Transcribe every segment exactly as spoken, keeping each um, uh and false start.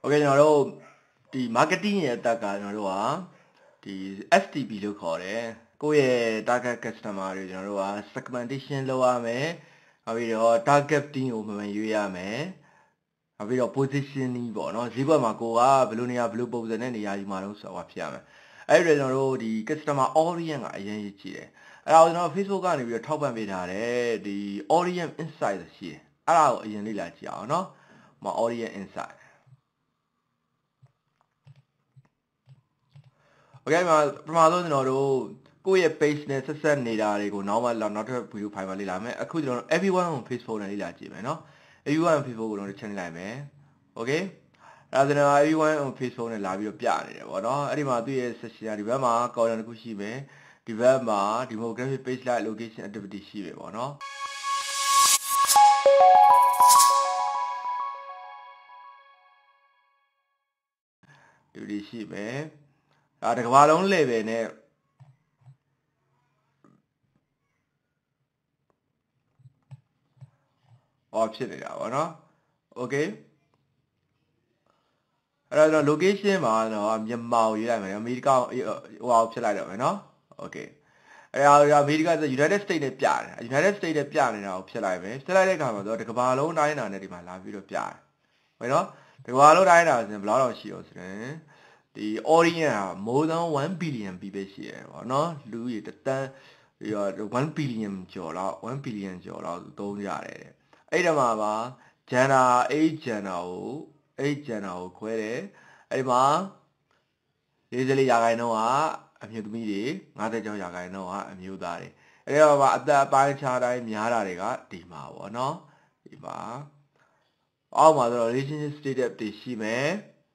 Okay ကျွန်တော်တို့ဒီ marketing ရဲ့အတက်ကကျွန်တော်တို့ကဒီ S T P လို့ခေါ်တယ်ကိုယ့်ရဲ့ target customer တွေကျွန်တော်တို့က segmentation လုပ်ရမယ်နောက်ပြီးတော့ targeting ကိုမှန်မှန်ရွေးရမယ်နောက်ပြီးတော့ positioning ပေါ့နော်ဈေးကွက်မှာကိုကဘယ်လိုနေရာဘယ်လိုပုံစံနဲ့နေရာယူမှာလို့ဆိုတာဖြစ်ရမယ်အဲ့ဒီကျွန်တော်တို့ဒီ customer audience ကအရင်ကြီးကြည့်တယ်အဲ့ဒါကိုကျွန်တော် Facebook ကနေပြီးတော့ထောက်ပံ့ပေးထားတယ်ဒီ audience insight ရှိတယ်အဲ့ဒါကိုအရင်လေ့လာကြည့်အောင်နော်ဟို audience insight Okay မှာပထမဆုံးကျွန်တော်တို့ကိုယ့်ရဲ့ page နဲ့ဆက်ဆက်နေတာတွေကိုနောက်မှနောက်ထပ် video file မှာလေ့လာမယ်အခုကျွန်တော် everyone on Facebook နဲ့လေ့လာကြည့်မယ်เนาะ everyone on Facebook ကိုကျွန်တော် channel လိုက်မယ် Okay အဲ့ဒါကျွန်တော် everyone on Facebook နဲ့လာပြီးတော့ပြနေတယ်ပေါ့เนาะအဲ့ဒီမှာသူ့ရဲ့ section ဒီဘက်မှာ column တစ်ခုရှိမယ်ဒီဘက်မှာ demographic page like location activity ရှိမယ်ပေါ့เนาะဒီရှိမယ်ဒါတကဘာလုံး level နဲ့ဟောဖြစ်နေတာပေါ့နော် Okay အဲ့တော့ location မှာတော့မြန်မာကိုရေးလိုက်မယ်အမေရိကဟိုဟာဖြစ်လိုက်တော့မယ်နော် Okay အဲ့ဒါအမေရိက United States နဲ့ပြတယ် United States နဲ့ပြနေတာကိုဖြစ်လိုက်မယ်ဖြစ်လိုက်တဲ့အခါမှာတော့တကဘာလုံးတိုင်းတာနဲ့ဒီမှာလာပြီးတော့ပြတယ်ဟုတ်နော်တကဘာလုံးတိုင်းတာဆိုရင်ဘယ်လောက်တော့ရှိရောဆိုရင်ဒီ audience က more than one billion people ရှိတယ်ပေါ့နော်လူကြီးတတန်းပြီးတော့one billion ကျော်လောက်one billion ကျော်လောက်သုံးရတယ်တဲ့အဲ့ဒါမှာပါ gender age gender ကို age gender ကိုခွဲတယ်အဲ့ဒီမှာ၄၄ရာခိုင်နှုန်းကအမျိုးသမီးတွေ၅၆ရာခိုင်နှုန်းကအမျိုးသားတွေအဲ့ဒါမှာအသက်အပိုင်းခြားတိုင်းများတာတွေကဒီမှာပေါ့နော်ဒီမှာအောက်မှာဆိုတော့ relationship status တွေရှိမယ်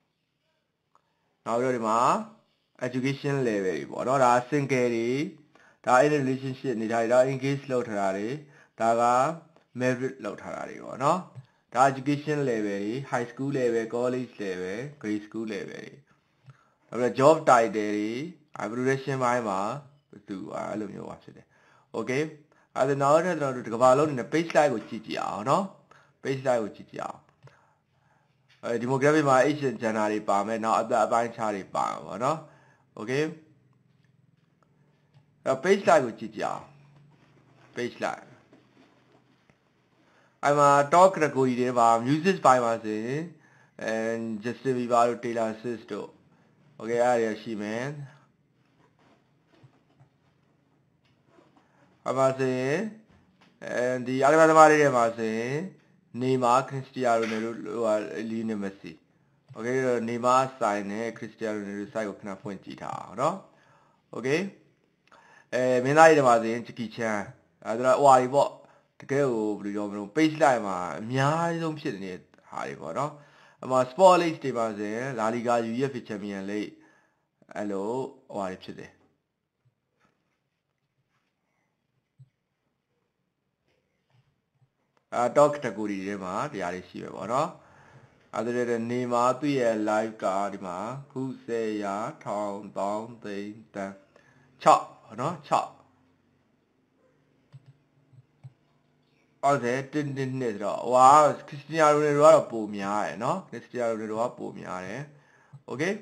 နောက်ပြီးတော့ဒီမှာ education level တွေပေါ့နော်ဒါ single တွေဒါ in relationship နေတာတွေဒါ engage လုပ်ထားတာတွေဒါက married လုပ်ထားတာတွေပေါ့နော်ဒါ education level တွေ high school level college level grade school level တွေနောက်ပြီး job title တွေ application ဘိုင်းမှာသူအဲ့လိုမျိုးပါဖြစ်တယ် okay အဲ့ဒါနောက်ထပ်ကျွန်တော်တို့ဒီကဘာလုံးနေ page slide ကိုကြည့်ကြည့်အောင်နော် page slide ကိုကြည့်ကြည့်အောင်အဲ demographic မှာ age gender တွေပါမယ်နောက်အသက်အပိုင်းခြားတွေပါမှာပေါ့နော် okay အဲ page slide ကိုကြည့်ကြည့်အောင် page slide အဲ့မှာ top category တွေပါ music ပိုင်းပါဆိုရင်အဲ Justin Bieber တို့ Taylor Swift တို့ okay အဲ့ဒါရှိမယ်အမဆိုရင်အဲဒီအားကစားသမားတွေထဲမှာဆိုရင်နေမာခရစ္စတီယာနိုနယ်ဒိုဟိုလီယိုနယ်မက်ဆီโอเคနေမာဆိုင်နဲ့ခရစ္စတီယာနိုနယ်ဒိုဆိုင်ကိုခဏဖွင့်ကြည့်ထားအောင်เนาะโอเคအဲမင်းသားတွေထဲမှာဆိုရင်ဂျက်ကီချန်အဲဒါဟိုဟာတွေပေါ့တကယ်ကိုဘယ်လိုပြောမလို့ page line မှာအများဆုံးဖြစ်နေတဲ့ဟာတွေပေါ့เนาะအမ sport league တွေပါဆိုရင်လာလီဂါ U E F A Champions League အဲ့လိုဟိုဟာတွေဖြစ်တယ်အာ top category တွေမှာတရားတွေရှိပဲပေါ့နော်အဲ့ဒါတွေနေမှာသူ့ရဲ့ live ကဒီမှာခုဆယ်ရာထောင်တောင်းသိန်းတန်း6နော်6ဟုတ်တယ်တင်းတင်းနဲ့ဆိုတော့ဟွာခရစ္စတီယာနိုနယ်ဒိုကတော့ပိုများတယ်နော်ခရစ္စတီယာနိုနယ်ဒိုကပိုများတယ်โอเค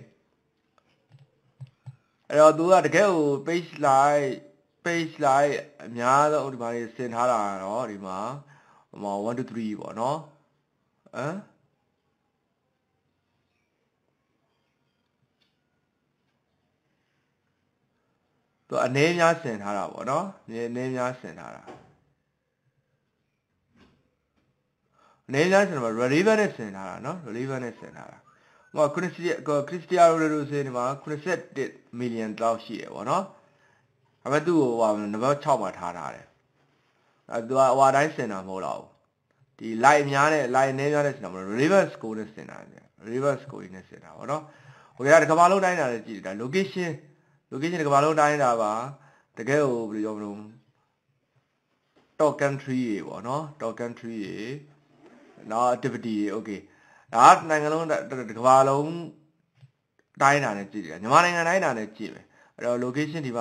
အဲ့တော့သူကတကယ်ကို page like page like အများဆုံးဒီမှာနေစင်ထားတာတော့ဒီမှာဟိုone two threeပေါ့နော်ဟမ်သူအနေများစင်ထားတာပေါ့နော်အနေအနေများစင်ထားတာအနေများစင်မှာ relevant နဲ့စင်ထားတာနော် relevant နဲ့စင်ထားတာဟိုခရစ္စတီခရစ္စတီယာနိုနယ်ဒိုဆိုရင်ဒီမှာeighty-one million လောက်ရှိတယ်ပေါ့နော်ဒါပေမဲ့သူ့ကိုဟိုနံပါတ်6မှာထားထားတယ်အဲသူကဟိုအတိုင်းစင်တာမဟုတ်တော့ဘူးဒီ line များနဲ့ line နည်းများနဲ့စင်တာမဟုတ် relevant score နဲ့စင်တာ relevant score နဲ့စင်တာပေါ့နော်ဟိုကတကဘာလုံးတိုင်းတာလည်းကြည့်တယ်ဒါ location location တကဘာလုံးတိုင်းတာပါတကယ်ကိုဘယ်လိုပြောမလို့ top country တွေပေါ့နော် top country တွေနောက် activity တွေ okay ဒါနိုင်ငံလုံးတကဘာလုံးတိုင်းတာနဲ့ကြည့်တယ်မြန်မာနိုင်ငံတိုင်းတာနဲ့ကြည့်မယ်အဲ့တော့ location ဒီမှာ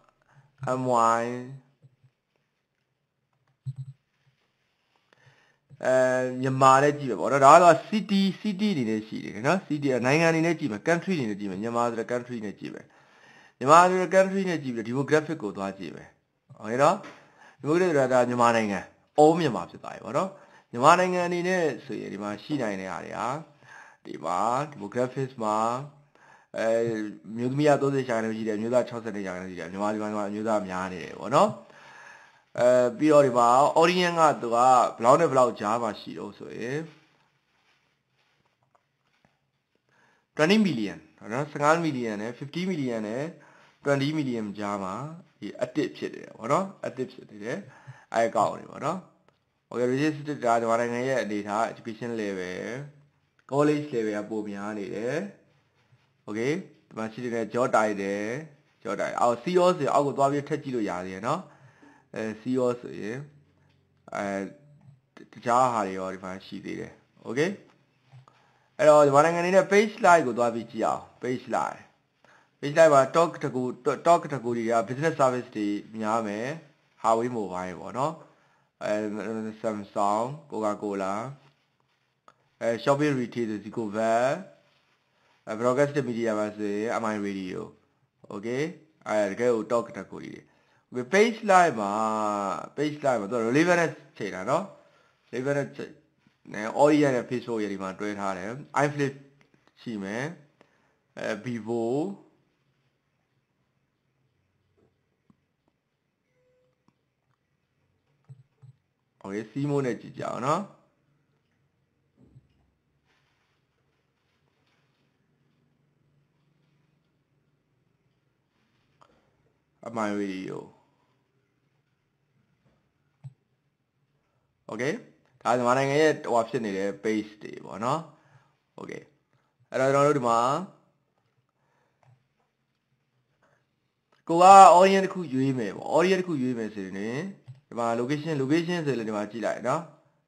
M Y အဲမြန်မာလည်းကြည့်ပဲပေါ့နော်ဒါကတော့ city city အနေနဲ့ရှိတယ်နော် city နိုင်ငံအနေနဲ့ကြည့်မယ် country အနေနဲ့ကြည့်မယ်မြန်မာဆိုတဲ့ country နဲ့ကြည့်မယ်မြန်မာဆိုတဲ့ country နဲ့ကြည့်ပြီး demographic ကိုသွားကြည့်မယ်ဟုတ်ကဲ့နော် demographic ဆိုတာဒါမြန်မာနိုင်ငံ all မြန်မာဖြစ်သွားပြီပေါ့နော်မြန်မာနိုင်ငံအနေနဲ့ဆိုရင်ဒီမှာရှိနိုင်တဲ့အားတွေဟာဒီမှာ demographics မှာအဲမြို့သမီးကသirtyရာခိုင်နှုန်းရှိတယ်မြို့သားsixtyရာခိုင်နှုန်းရှိတယ်မြန်မာဒီမှာမြို့သားများနေတယ်ပေါ့နော်အဲပြီးတော့ဒီမှာ audience ကသူကဘလောက်နဲ့ဘလောက်ကြားမှာရှိတော့ဆိုရင်twenty million နော်fifteen millionနဲ့fifty millionနဲ့twenty million ကြားမှာဒီ active ဖြစ်နေတယ်ပေါ့နော် active ဖြစ်နေတယ်အဲအကောင့်တွေပေါ့နော် okay registered ဒါဒီမှာနိုင်ငံရဲ့အနေထား education level college level ကပိုများနေတယ် okay ဒီမှာရှိတဲ့ job title job title အော် C E O ဆိုအောက်ကိုသွားပြီးထက်ကြည့်လို့ရသေးတယ်နော်အဲ C E O ဆိုရင်အဲတခြားဟာတွေရောဒီမှာရှိသေးတယ် okay အဲ့တော့ဒီမှာနိုင်ငံနေတဲ့ page slide ကိုသွားပြီးကြည့်အောင် page slide page slide မှာ talk category talk category တွေက business service တွေများမယ် Huawei mobile ပေါ့နော်အဲ Samsung Coca-Cola အဲ shopping retail ဆို Zicover အဲ broadcast media မှာဆိုရင် M I radio okay အဲတကယ်ကို talk category တွေ page slide မှာ page slide မှာသူ relevant ချိန်တာနော် relevant နဲ့ audio နဲ့ Facebook ရဒီမှာတွဲထားတယ် iFlip ရှိမယ်အဲ Vivo โอเค Simo နဲ့ကြည့်ကြအောင်နော်အမှန်ဗီဒီယို okay ဒါမြန်မာနိုင်ငံရဲ့ဟိုဖြစ်နေတဲ့ page တွေပေါ့နော် okay အဲ့တော့ကျွန်တော်တို့ဒီမှာကိုက audience တစ်ခုရွေးမယ်ပေါ့ audience တစ်ခုရွေးမယ်ဆိုရင်ဒီမှာ location location ဆိုလည်းဒီမှာကြည့်လိုက်နော်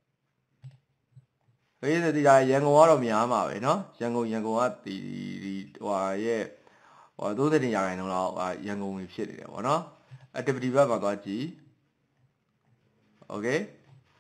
ဘေးဆိုဒီကရန်ကုန်ကတော့များမှာပဲเนาะရန်ကုန်ရန်ကုန်ကဒီဒီဟိုရဲ့ဟိုthirtyရာခိုင်နှုန်းလောက်ရန်ကုန်ကြီးဖြစ်နေတယ်ပေါ့เนาะ activity ဘက်မှာသွားကြည့် okay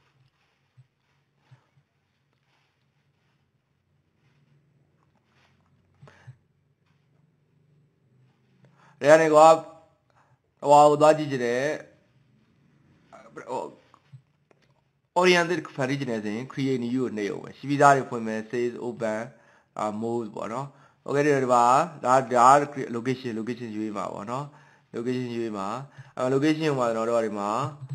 ဒါနဲ့ကွာဟိုဟိုသွားကြည့်ကြတယ်ဟို oriented original ဆိုရင် create new ကိုနှိပ်အောင်ပဲရှိပြီးသားတွေဖွင့်မယ် sales open mode ပေါ့နော် okay ဒီပါဒါဒါ location location ရွေးမှာပေါ့နော် location ရွေးမှာအဲ location မှာကျွန်တော်တို့ဒီမှာ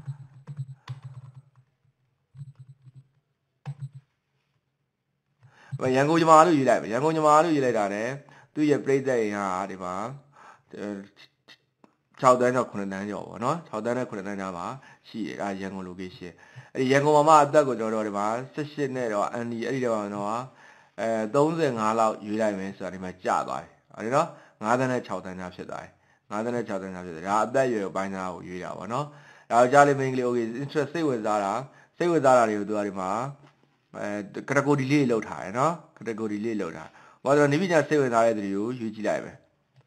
ရန်ကုန်ညီမလို့ရေးလိုက်မယ်ရန်ကုန်ညီမလို့ရေးလိုက်တာ ਨੇ သူ့ရဲ့ပြိသက်ရင်ဟာဒီမှာsixတန်းကျော်nineတန်းကျော်ပေါ့နော်sixတန်းနဲ့nineတန်းကြားမှာရှိတယ်ဒါရန်ကုန် location အဲ့ဒီရန်ကုန်မှာမှအသက်ကိုကျွန်တော်တို့ဒီမှာeighteenနဲ့တော့အန်ဒီအဲ့ဒီတော့တော့အဲthirty-fiveလောက်ရွေးလိုက်မယ်ဆိုတာဒီမှာကျသွားတယ်ဟုတ်တယ်နော်fiveတန်းနဲ့sixတန်းကြားဖြစ်သွားတယ်fiveတန်းနဲ့sixတန်းကြားဖြစ်တယ်ဒါအသက်အရွယ်ကိုပိုင်းသားကိုရွေးတာပေါ့နော်ဒါကြောင့်ကြားလေး main ကလေး okay interest စိတ်ဝင်စားတာစိတ်ဝင်စားတာတွေကိုသူကဒီမှာအဲ category လေးလောက်ထားတယ်နော် category လေးလောက်ထားဘာလို့နေပြည်တော်စိတ်ဝင်စားတဲ့သူတွေကိုရွေးကြည့်လိုက်မယ်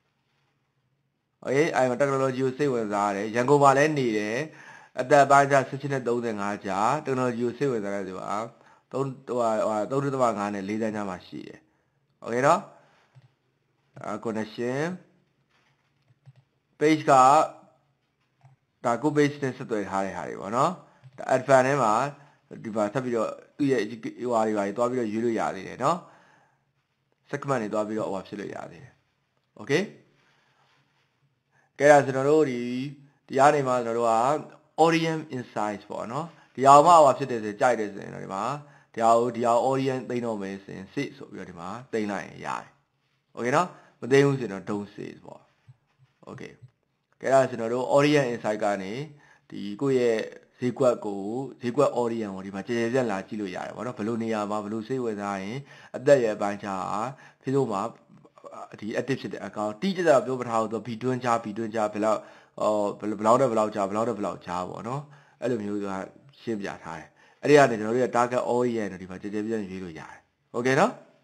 okay အဲ့မှာ technology ကိုစိတ်ဝင်စားရတယ်ရန်ကုန်မှာလည်းနေတယ်အသက်ပိုင်းခြားeighteenနဲ့thirty-fiveကြား technology ကိုစိတ်ဝင်စားတဲ့သူက3ဟိုthree.fiveနဲ့fourတန်းကြားမှာရှိတယ် okay နော် connection page ကဒါကို page နဲ့ဆက်သွယ်ထားတဲ့ဟာတွေပေါ့နော်ဒါ advanced ထဲမှာဒီမှာဆက်ပြီးတော့သူ့ရဲ့ဟိုဟာတွေပါသွားပြီးတော့ရွေးလို့ရသေးတယ်နော် segment တွေသွားပြီးတော့ဟိုဖြစ်လို့ရသေးတယ် okay ကဲဒါကျွန်တော်တို့ဒီတရားနေမှာကျွန်တော်တို့က audience insights ပေါ့နော်ဒီအောင်မှဟိုဖြစ်တယ်ဆိုကြိုက်တယ်ဆိုရင်တော့ဒီမှာဒီအောင်ဒီအောင် audience သိမ်းတော့မယ်ဆိုရင်စစ်ဆိုပြီးတော့ဒီမှာသိမ်းလိုက်ရင်ရတယ် okay နော်မသိဘူးဆိုရင်တော့ don't say ပေါ့ okay ကဲဒါကျွန်တော်တို့ audience insight ကနေဒီကိုယ့်ရဲ့ဈေးကွက်ကိုဈေးကွက် audience ကိုဒီမှာကြည်ကြဲပြန့်လာကြည့်လို့ရတယ်ပေါ့နော်ဘယ်လိုနေရာမှာဘယ်လိုစိတ်ဝင်စားရင်အသက်ရဲ့အပိုင်းခြားဖြစ်လို့မှာဒီ active ဖြစ်တဲ့ account တိကျတာပြောမထားဘူးသူ B twin ကြား B twin ကြားဘယ်လောက်ဟိုဘယ်လောက်နဲ့ဘယ်လောက်ကြားဘယ်လောက်နဲ့ဘယ်လောက်ကြားပေါ့နော်အဲ့လိုမျိုးကရှင်းပြထားတယ်အဲ့ဒီကနေကျွန်တော်တို့ရဲ့ target audience တွေဒီမှာကြည်ကြဲပြန့်ရွေးလို့ရတယ် okay နော်